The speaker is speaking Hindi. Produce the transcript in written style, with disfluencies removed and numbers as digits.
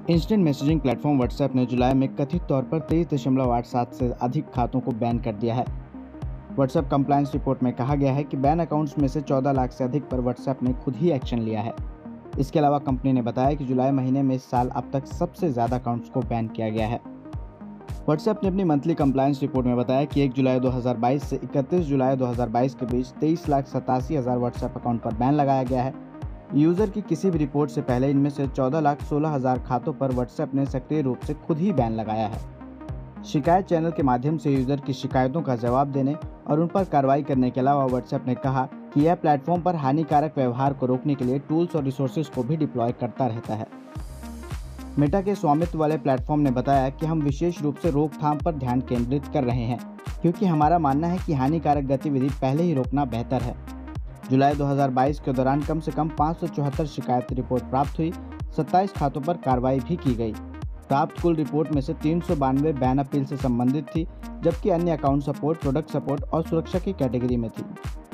इंस्टेंट मैसेजिंग प्लेटफॉर्म व्हाट्सएप ने जुलाई में कथित तौर पर 23.87 से अधिक खातों को बैन कर दिया है। व्हाट्सएप कंप्लायंस रिपोर्ट में कहा गया है कि बैन अकाउंट्स में से 14 लाख से अधिक पर व्हाट्सएप ने खुद ही एक्शन लिया है। इसके अलावा कंपनी ने बताया कि जुलाई महीने में इस साल अब तक सबसे ज़्यादा अकाउंट्स को बैन किया गया है। व्हाट्सएप ने अपनी मंथली कंप्लायंस रिपोर्ट में बताया कि 1 जुलाई 2022 से 31 जुलाई 2022 के बीच 23,87,000 व्हाट्सएप अकाउंट पर बैन लगाया गया है। यूज़र की किसी भी रिपोर्ट से पहले इनमें से 14,16,000 खातों पर व्हाट्सएप ने सक्रिय रूप से खुद ही बैन लगाया है। शिकायत चैनल के माध्यम से यूज़र की शिकायतों का जवाब देने और उन पर कार्रवाई करने के अलावा व्हाट्सएप ने कहा कि यह प्लेटफॉर्म पर हानिकारक व्यवहार को रोकने के लिए टूल्स और रिसोर्सेज को भी डिप्लॉय करता रहता है। मेटा के स्वामित्व वाले प्लेटफॉर्म ने बताया कि हम विशेष रूप से रोकथाम पर ध्यान केंद्रित कर रहे हैं, क्योंकि हमारा मानना है कि हानिकारक गतिविधि पहले ही रोकना बेहतर है। जुलाई 2022 के दौरान कम से कम 574 शिकायत रिपोर्ट प्राप्त हुई, 27 खातों पर कार्रवाई भी की गई। प्राप्त कुल रिपोर्ट में से 392 बैन अपील से संबंधित थी, जबकि अन्य अकाउंट सपोर्ट, प्रोडक्ट सपोर्ट और सुरक्षा की कैटेगरी में थी।